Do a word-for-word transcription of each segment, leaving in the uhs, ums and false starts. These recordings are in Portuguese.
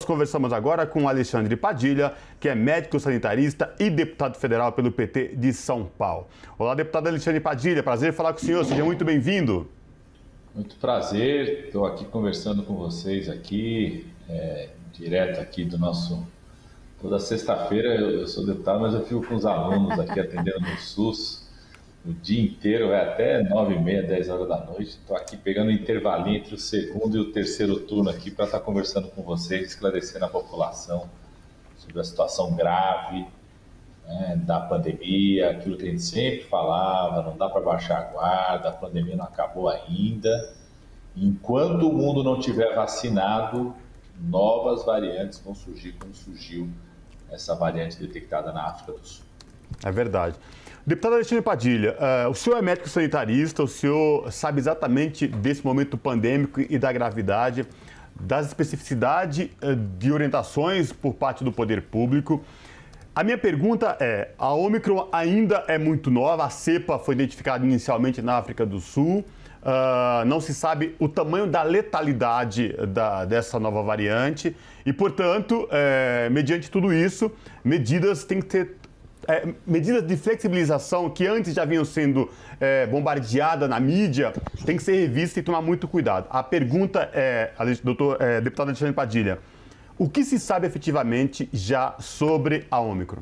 conversamos agora com Alexandre Padilha, que é médico sanitarista e deputado federal pelo P T de São Paulo. Olá, deputado Alexandre Padilha, prazer falar com o senhor, seja muito bem-vindo. Muito prazer, estou aqui conversando com vocês aqui, é, direto aqui do nosso... Toda sexta-feira eu, eu sou deputado, mas eu fico com os alunos aqui atendendo no SUS o dia inteiro, é até nove e meia, dez horas da noite. Estou aqui pegando um intervalinho entre o segundo e o terceiro turno aqui para estar conversando com vocês, esclarecendo a população sobre a situação grave, né, da pandemia, aquilo que a gente sempre falava, não dá para baixar a guarda, a pandemia não acabou ainda. Enquanto o mundo não tiver vacinado, novas variantes vão surgir, como surgiu essa variante detectada na África do Sul. É verdade. Deputado Alexandre Padilha, uh, o senhor é médico sanitarista, o senhor sabe exatamente desse momento pandêmico e da gravidade, das especificidades uh, de orientações por parte do poder público. A minha pergunta é, a Ômicron ainda é muito nova, a cepa foi identificada inicialmente na África do Sul, uh, não se sabe o tamanho da letalidade da, dessa nova variante e, portanto, é, mediante tudo isso, medidas têm que ter É, medidas de flexibilização que antes já vinham sendo é, bombardeadas na mídia, tem que ser revista e tomar muito cuidado. A pergunta é, doutor, é, deputado Alexandre Padilha, o que se sabe efetivamente já sobre a Ômicron?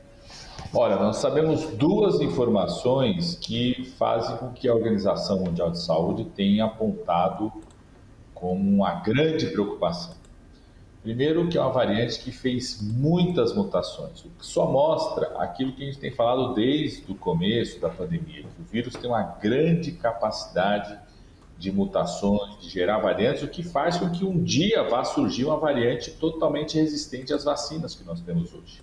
Olha, nós sabemos duas informações que fazem com que a Organização Mundial de Saúde tenha apontado como uma grande preocupação. Primeiro, que é uma variante que fez muitas mutações, o que só mostra aquilo que a gente tem falado desde o começo da pandemia, que o vírus tem uma grande capacidade de mutações, de gerar variantes, o que faz com que um dia vá surgir uma variante totalmente resistente às vacinas que nós temos hoje.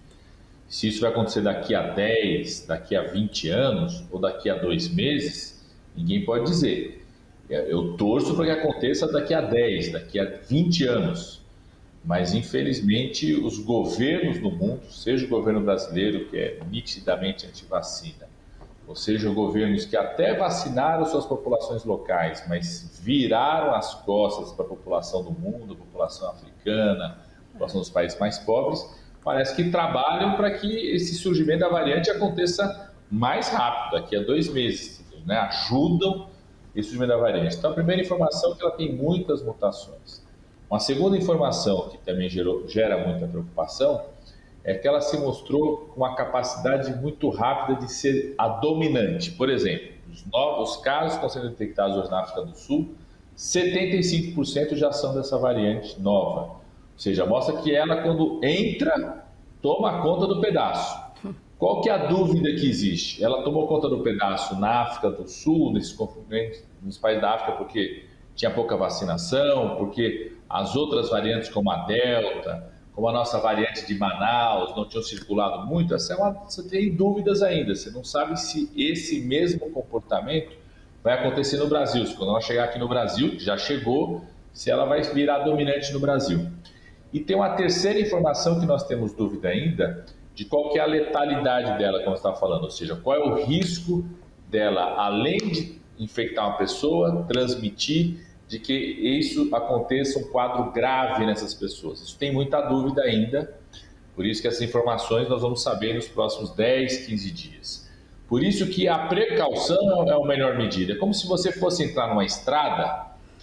Se isso vai acontecer daqui a dez, daqui a vinte anos ou daqui a dois meses, ninguém pode dizer. Eu torço para que aconteça daqui a dez, daqui a vinte anos. Mas, infelizmente, os governos no mundo, seja o governo brasileiro, que é nitidamente anti-vacina, ou seja, governos que até vacinaram suas populações locais, mas viraram as costas para a população do mundo, a população africana, a população dos países mais pobres, parece que trabalham para que esse surgimento da variante aconteça mais rápido, daqui a dois meses, né? Ajudam esse surgimento da variante. Então, a primeira informação é que ela tem muitas mutações. Uma segunda informação que também gerou, gera muita preocupação é que ela se mostrou com uma capacidade muito rápida de ser a dominante. Por exemplo, os novos casos que estão sendo detectados hoje na África do Sul, setenta e cinco por cento já são dessa variante nova. Ou seja, mostra que ela, quando entra, toma conta do pedaço. Qual que é a dúvida que existe? Ela tomou conta do pedaço na África do Sul, nesses conflitos, nos países da África, porque tinha pouca vacinação, porque as outras variantes como a Delta, como a nossa variante de Manaus, não tinham circulado muito. Essa é uma, você tem dúvidas ainda, você não sabe se esse mesmo comportamento vai acontecer no Brasil. Se quando ela chegar aqui no Brasil, já chegou, se ela vai virar dominante no Brasil. E tem uma terceira informação que nós temos dúvida ainda, de qual que é a letalidade dela, como você está falando, ou seja, qual é o risco dela, além de infectar uma pessoa, transmitir, de que isso aconteça um quadro grave nessas pessoas. Isso tem muita dúvida ainda, por isso que essas informações nós vamos saber nos próximos dez, quinze dias. Por isso que a precaução é a melhor medida. É como se você fosse entrar numa estrada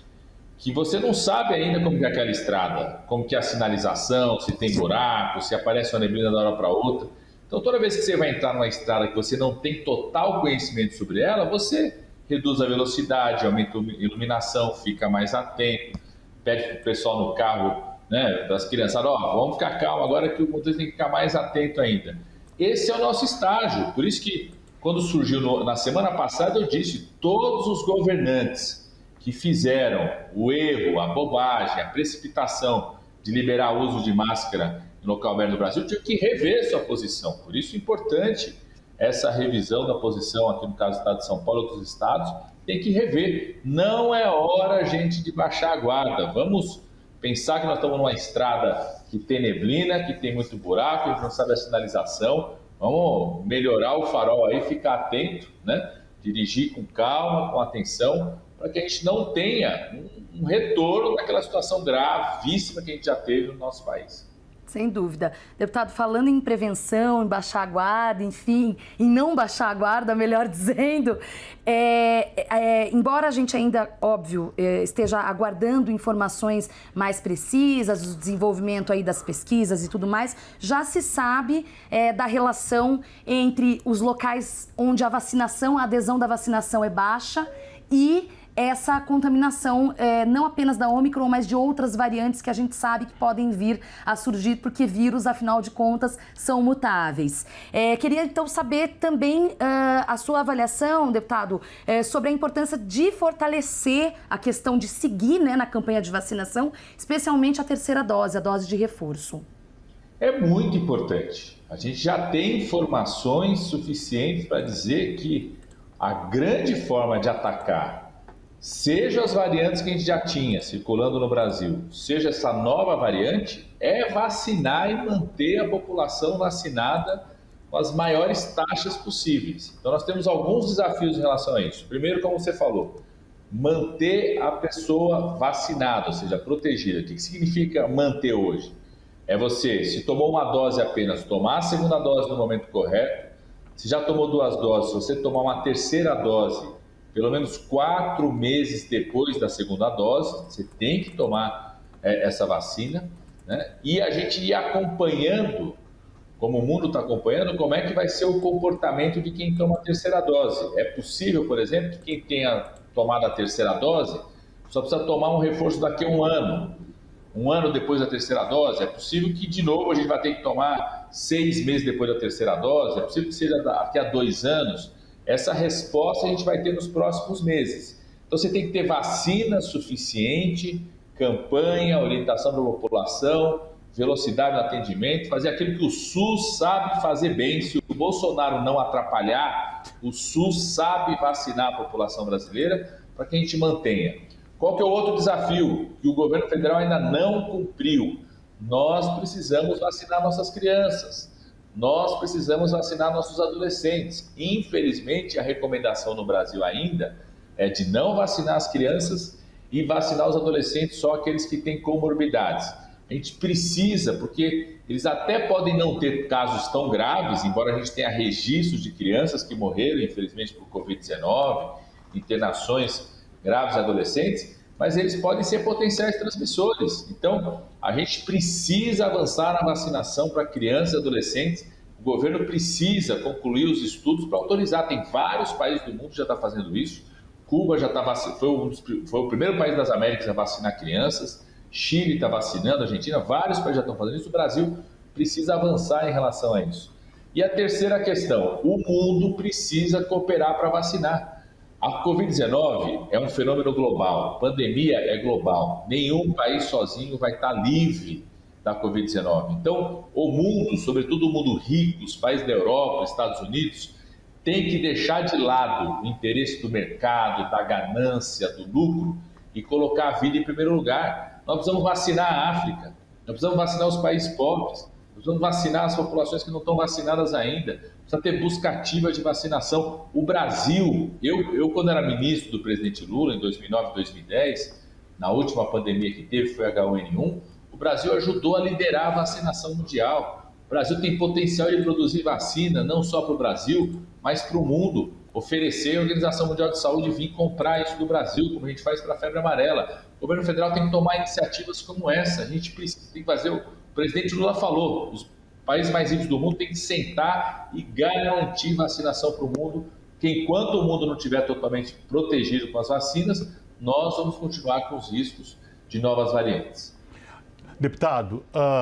que você não sabe ainda como que é aquela estrada, como que é a sinalização, se tem buraco, se aparece uma neblina da hora para outra. Então, toda vez que você vai entrar numa estrada que você não tem total conhecimento sobre ela, você reduz a velocidade, aumenta a iluminação, fica mais atento, pede para o pessoal no carro, né, das criançadas, ó, oh, vamos ficar calmo agora que o motorista tem que ficar mais atento ainda. Esse é o nosso estágio, por isso que quando surgiu no, na semana passada eu disse, todos os governantes que fizeram o erro, a bobagem, a precipitação de liberar o uso de máscara no local aberto do Brasil, tinham que rever sua posição, por isso é importante essa revisão da posição aqui no caso do estado de São Paulo e outros estados, tem que rever. Não é hora, gente, de baixar a guarda. Vamos pensar que nós estamos numa estrada que tem neblina, que tem muito buraco, a gente não sabe a sinalização. Vamos melhorar o farol aí, ficar atento, né? Dirigir com calma, com atenção, para que a gente não tenha um, um retorno daquela situação gravíssima que a gente já teve no nosso país. Sem dúvida. Deputado, falando em prevenção, em baixar a guarda, enfim, em não baixar a guarda, melhor dizendo, é, é, embora a gente ainda, óbvio, é, esteja aguardando informações mais precisas, o desenvolvimento aí das pesquisas e tudo mais, já se sabe é, da relação entre os locais onde a vacinação, a adesão da vacinação é baixa e essa contaminação, é, não apenas da Ômicron, mas de outras variantes que a gente sabe que podem vir a surgir, porque vírus, afinal de contas, são mutáveis. É, queria, então, saber também uh, a sua avaliação, deputado, é, sobre a importância de fortalecer a questão de seguir, né, na campanha de vacinação, especialmente a terceira dose, a dose de reforço. É muito importante. A gente já tem informações suficientes para dizer que a grande forma de atacar, seja as variantes que a gente já tinha circulando no Brasil, seja essa nova variante, é vacinar e manter a população vacinada com as maiores taxas possíveis. Então, nós temos alguns desafios em relação a isso. Primeiro, como você falou, manter a pessoa vacinada, ou seja, protegida. O que significa manter hoje? É você, se tomou uma dose apenas, tomar a segunda dose no momento correto. Se já tomou duas doses, se você tomar uma terceira dose, pelo menos quatro meses depois da segunda dose, você tem que tomar é, essa vacina, né? E a gente ir acompanhando, como o mundo está acompanhando, como é que vai ser o comportamento de quem toma a terceira dose. É possível, por exemplo, que quem tenha tomado a terceira dose só precisa tomar um reforço daqui a um ano. Um ano depois da terceira dose, é possível que de novo a gente vai ter que tomar seis meses depois da terceira dose, é possível que seja daqui a dois anos. Essa resposta a gente vai ter nos próximos meses. Então, você tem que ter vacina suficiente, campanha, orientação para a população, velocidade no atendimento, fazer aquilo que o SUS sabe fazer bem. Se o Bolsonaro não atrapalhar, o SUS sabe vacinar a população brasileira para que a gente mantenha. Qual que é o outro desafio que o governo federal ainda não cumpriu? Nós precisamos vacinar nossas crianças. Nós precisamos vacinar nossos adolescentes. Infelizmente, a recomendação no Brasil ainda é de não vacinar as crianças e vacinar os adolescentes, só aqueles que têm comorbidades. A gente precisa, porque eles até podem não ter casos tão graves, embora a gente tenha registros de crianças que morreram, infelizmente, por covid dezenove, internações graves de adolescentes, mas eles podem ser potenciais transmissores. Então, a gente precisa avançar na vacinação para crianças e adolescentes. O governo precisa concluir os estudos para autorizar. Tem vários países do mundo que já estão fazendo isso. Cuba já tá vac... foi, um dos... foi o primeiro país das Américas a vacinar crianças. Chile está vacinando, a Argentina, vários países já estão fazendo isso. O Brasil precisa avançar em relação a isso. E a terceira questão, o mundo precisa cooperar para vacinar. A covid dezenove é um fenômeno global, a pandemia é global, nenhum país sozinho vai estar livre da covid dezenove. Então, o mundo, sobretudo o mundo rico, os países da Europa, Estados Unidos, tem que deixar de lado o interesse do mercado, da ganância, do lucro e colocar a vida em primeiro lugar. Nós precisamos vacinar a África, nós precisamos vacinar os países pobres, nós precisamos vacinar as populações que não estão vacinadas ainda. Precisa ter busca ativa de vacinação. O Brasil, eu, eu quando era ministro do presidente Lula, em dois mil e nove, dois mil e dez, na última pandemia que teve, foi H um N um, o Brasil ajudou a liderar a vacinação mundial. O Brasil tem potencial de produzir vacina, não só para o Brasil, mas para o mundo. Oferecer a Organização Mundial de Saúde vir comprar isso do Brasil, como a gente faz para a febre amarela. O governo federal tem que tomar iniciativas como essa. A gente precisa, tem que fazer, o presidente Lula falou, os países mais ricos do mundo têm que sentar e garantir vacinação para o mundo, que enquanto o mundo não estiver totalmente protegido com as vacinas, nós vamos continuar com os riscos de novas variantes. Deputado,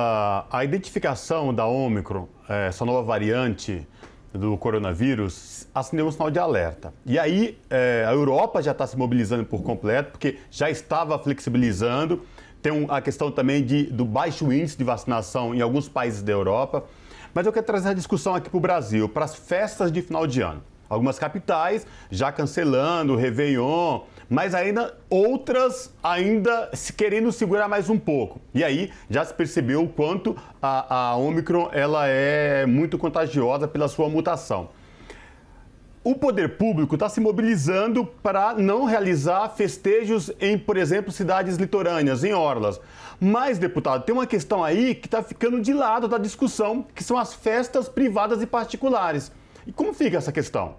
a identificação da Ômicron, essa nova variante do coronavírus, acendeu um sinal de alerta. E aí a Europa já está se mobilizando por completo, porque já estava flexibilizando. Tem a questão também de, do baixo índice de vacinação em alguns países da Europa. Mas eu quero trazer a discussão aqui para o Brasil, para as festas de final de ano. Algumas capitais já cancelando o Réveillon, mas ainda outras ainda se querendo segurar mais um pouco. E aí já se percebeu o quanto a, a Ômicron ela é muito contagiosa pela sua mutação. o poder público está se mobilizando para não realizar festejos em, por exemplo, cidades litorâneas, em orlas. Mas, deputado, tem uma questão aí que está ficando de lado da discussão, que são as festas privadas e particulares. E como fica essa questão?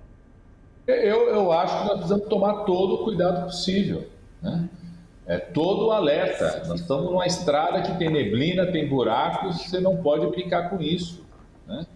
Eu, eu acho que nós precisamos tomar todo o cuidado possível, né? É todo o alerta. Nós estamos numa estrada que tem neblina, tem buracos, você não pode brincar com isso, né?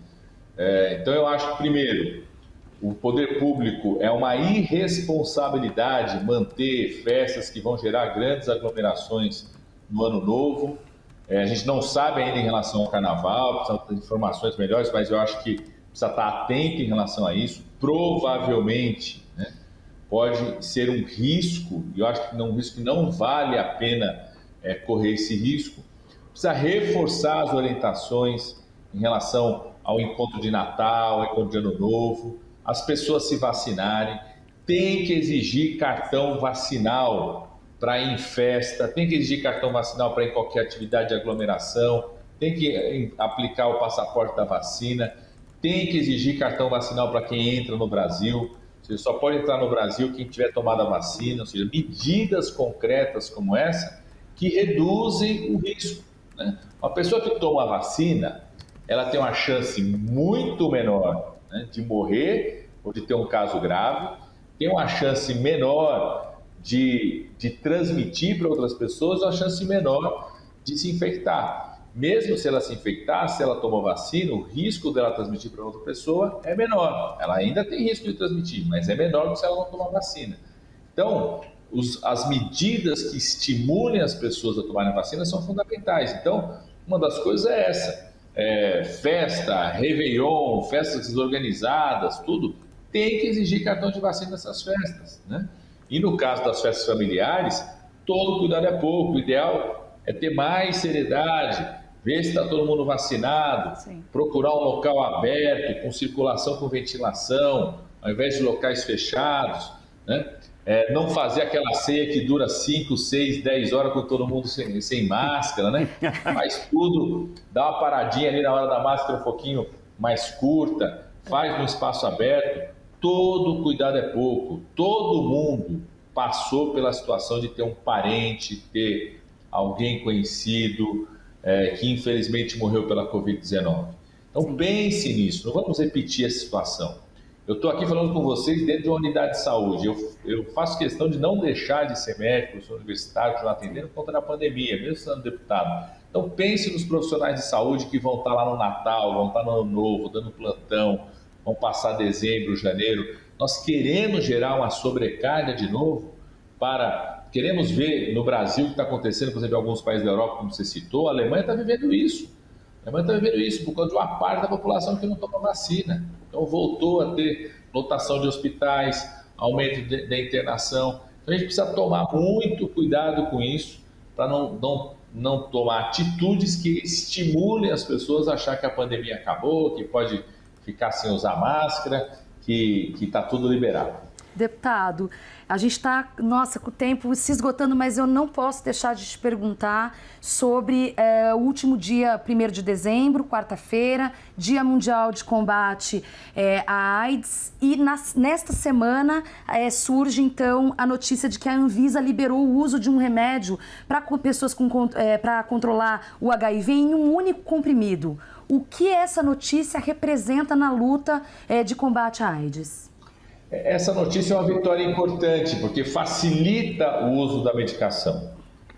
É, então eu acho que, primeiro, o poder público é uma irresponsabilidade manter festas que vão gerar grandes aglomerações no ano novo. É, a gente não sabe ainda em relação ao carnaval, precisa ter informações melhores, mas eu acho que precisa estar atento em relação a isso. Provavelmente, né, pode ser um risco, e eu acho que não, um risco que não vale a pena é, correr esse risco. Precisa reforçar as orientações em relação ao encontro de Natal, ao encontro de Ano Novo, as pessoas se vacinarem, tem que exigir cartão vacinal para ir em festa, tem que exigir cartão vacinal para ir em qualquer atividade de aglomeração, tem que aplicar o passaporte da vacina, tem que exigir cartão vacinal para quem entra no Brasil, ou seja, só pode entrar no Brasil quem tiver tomado a vacina, ou seja, medidas concretas como essa que reduzem o risco, né? Uma pessoa que toma a vacina, ela tem uma chance muito menor, né, de morrer ou de ter um caso grave, tem uma chance menor de, de transmitir para outras pessoas, uma chance menor de se infectar. Mesmo se ela se infectar, se ela tomou vacina, o risco dela transmitir para outra pessoa é menor. Ela ainda tem risco de transmitir, mas é menor do que se ela não tomar vacina. Então, os, as medidas que estimulem as pessoas a tomarem vacina são fundamentais. Então, uma das coisas é essa. É, festa, Réveillon, festas desorganizadas, tudo, tem que exigir cartão de vacina nessas festas, né? E no caso das festas familiares, todo cuidado é pouco. O ideal é ter mais seriedade, ver se está todo mundo vacinado, Sim. procurar um local aberto, com circulação, com ventilação, ao invés de locais fechados, né? É, não fazer aquela ceia que dura cinco, seis, dez horas com todo mundo sem, sem máscara, né? Faz tudo, dá uma paradinha ali na hora da máscara um pouquinho mais curta, faz no espaço aberto. Todo cuidado é pouco. Todo mundo passou pela situação de ter um parente, ter alguém conhecido é, que infelizmente morreu pela covid dezenove. Então Sim. pense nisso, não vamos repetir essa situação. Eu estou aqui falando com vocês dentro de uma unidade de saúde. Eu, eu faço questão de não deixar de ser médico, sou universitário, estou atendendo por conta da pandemia, mesmo sendo deputado. Então pense nos profissionais de saúde que vão estar lá no Natal, vão estar no Ano Novo, dando plantão, vão passar dezembro, janeiro. Nós queremos gerar uma sobrecarga de novo para... Queremos ver no Brasil o que está acontecendo, por exemplo, em alguns países da Europa, como você citou, a Alemanha está vivendo isso. A Alemanha está vivendo isso por causa de uma parte da população que não toma vacina. Então voltou a ter lotação de hospitais, aumento de, de internação. Então a gente precisa tomar muito cuidado com isso para não, não, não tomar atitudes que estimulem as pessoas a achar que a pandemia acabou, que pode ficar sem usar máscara, que está tudo liberado. Deputado, a gente está, nossa, com o tempo se esgotando, mas eu não posso deixar de te perguntar sobre é, o último dia, primeiro de dezembro, quarta-feira, Dia Mundial de Combate é, à AIDS. E nas, nesta semana é, surge, então, a notícia de que a Anvisa liberou o uso de um remédio para pessoas com, é, para controlar o H I V em um único comprimido. O que essa notícia representa na luta é, de combate à AIDS? Essa notícia é uma vitória importante, porque facilita o uso da medicação.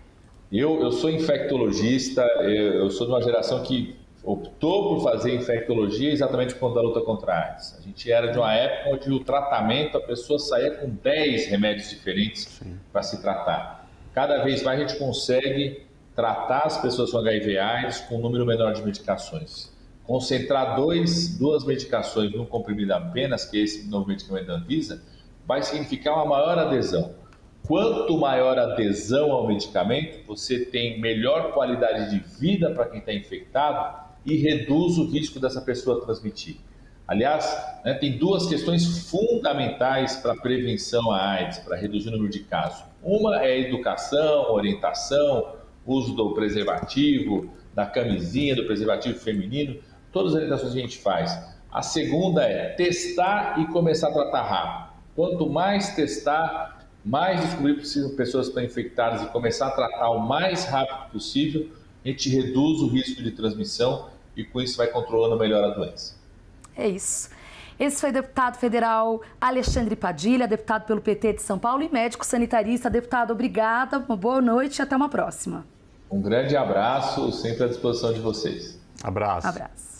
Eu, eu sou infectologista, eu, eu sou de uma geração que optou por fazer infectologia exatamente por conta da luta contra a AIDS. A gente era de uma época onde o tratamento, a pessoa saía com dez remédios diferentes para se tratar. Cada vez mais a gente consegue tratar as pessoas com H I V AIDS com um número menor de medicações. Concentrar dois, duas medicações num comprimido apenas, que é esse novo medicamento da Anvisa, vai significar uma maior adesão. Quanto maior a adesão ao medicamento, você tem melhor qualidade de vida para quem está infectado e reduz o risco dessa pessoa transmitir. Aliás, né, tem duas questões fundamentais para a prevenção à AIDS, para reduzir o número de casos. Uma é a educação, orientação, uso do preservativo, da camisinha, do preservativo feminino, todas as orientações que a gente faz. A segunda é testar e começar a tratar rápido. Quanto mais testar, mais descobrir possível pessoas que estão infectadas e começar a tratar o mais rápido possível, a gente reduz o risco de transmissão e com isso vai controlando melhor a doença. É isso. Esse foi o deputado federal Alexandre Padilha, deputado pelo P T de São Paulo e médico sanitarista. Deputado, obrigada, uma boa noite e até uma próxima. Um grande abraço, sempre à disposição de vocês. Abraço. Abraço.